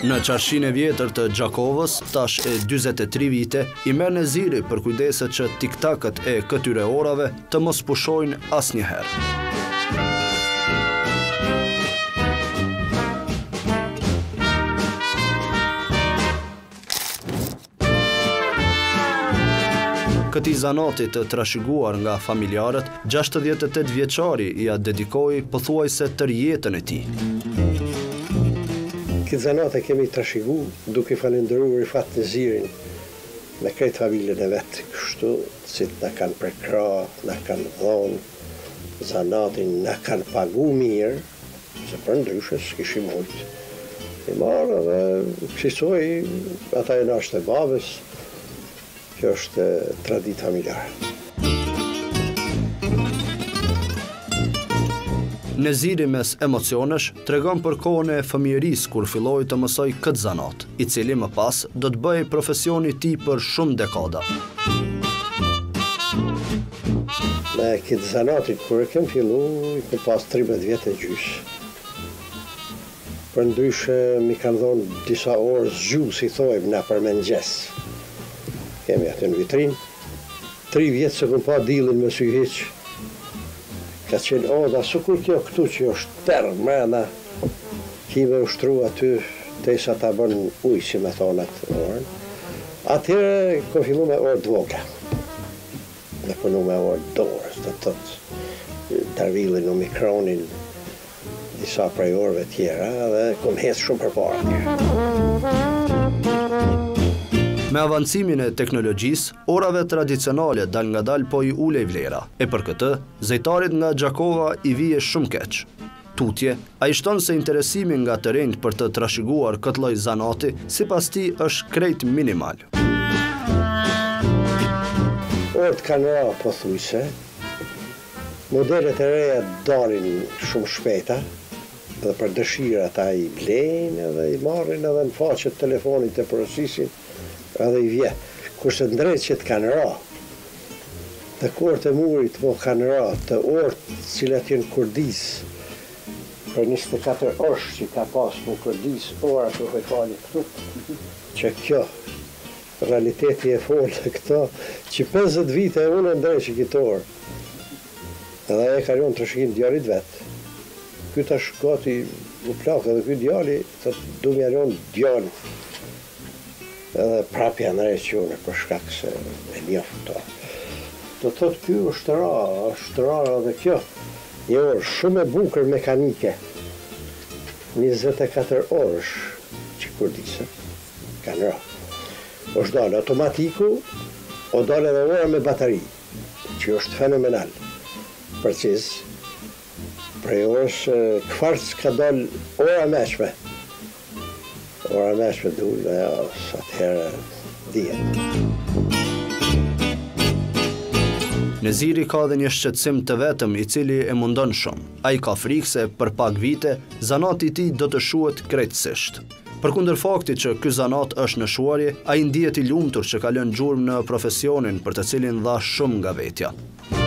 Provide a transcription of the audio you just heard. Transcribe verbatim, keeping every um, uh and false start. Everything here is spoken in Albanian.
Në qarshin e vjetër të Gjakovës, tash e dyzet e tri vite, i merr Neziri për kujdeset që tiktakët e këtyre orave të mos pushojnë asnjëherë. Këtij zanati të trashëguar nga familjarët, gjashtëdhjetë e tetë vjeçari ja dedikoi pothuajse tërë jetën e tij. Këtë zanat e kemi trashëgu duke falendëruar i fat Nezirin me krejt familjen e vetë, kështu si na kanë prekra, na kanë dhonë, zanatin na kanë pagu mirë, se për ndryshe s'kishim mujt. I marrë dhe kësisoj ata e nashtë e babës. Kjo është traditë familjare. Neziri mes emocionesh tregon për kohën e fëmijërisë kur filloi të mësoj këtë zanat, i cili më pas do të bëhej profesioni i tij për shumë dekada. Me këtë zanatin kur e kem fillu, i kem pas tridhjetë vjet e gjys. Për ndryshe mi kanë dhonë disa orë zgju, si thojmë na për mëngjes. Kemi atë në vitrinë, tri vjetë se këm pa dilin me sy hiq. Ka qenë, o, da sukur kjo këtu që është tërë, mrena, kime ushtru aty, tesa ta bën ujë, si me thonat orën. Atyre, kom fillu me orë dvogla. Me punu me orë dorës, të tëtë, tarvillin në mikronin, disa prej orëve tjera, dhe kom hecë shumë për para tjera. Me avancimin e teknologjisë, orave tradicionale dal nga dal po i ulej vlera, e për këtë, zejtarit nga Gjakova i vije shumë keq. Tutje, a i shton se interesimi nga të rinjt për të trashëguar këtë lloj zanati, sipas tij është krejt minimal. Orët kanë ra pothuajse, modelet e reja dalin shumë shpejta, dhe për dëshira ata i blejnë edhe i marrin edhe në faqet telefonit e porosisin, edhe i vje. Kurse ndrejt që të kanë ra, të korët e murit po kanë ra, të orët cilat jenë Kurdis, për njëzet e katër orësh që ka pas në Kurdis, ora të e fali këtu, që kjo, realiteti e folë këto, që pesëdhjetë vite e unë ndrejt që këtë orë, edhe e ka rjonë të shkinë djarit vetë. Këtë është gati u plakë, edhe këtë djali, të du mja rjonë djali. Edhe prapja në requne për shkak se e njoftë to. Do të thotë kjo është ra, është ra edhe kjo. Një orë shumë e bukur mekanike. njëzet e katër orësh që Kurdisë kanë ra. është dalë automatiku, o dalë edhe ora me bateri, që është fenomenal. Përciz, prej orës këfarës ka dalë ora meshme. Ora meshme dullë, dhe ja, sa të herë dhjetë. Neziri ka dhe një shqetësim të vetëm i cili e mundon shumë. A i ka frikë se për pak vite, zanati i tij do të shuhet krejtësisht. Përkundër faktit që ky zanat është në shuarje, ai ndihet i lumtur që ka lënë gjurmë në profesionin për të cilin dha shumë nga vetja.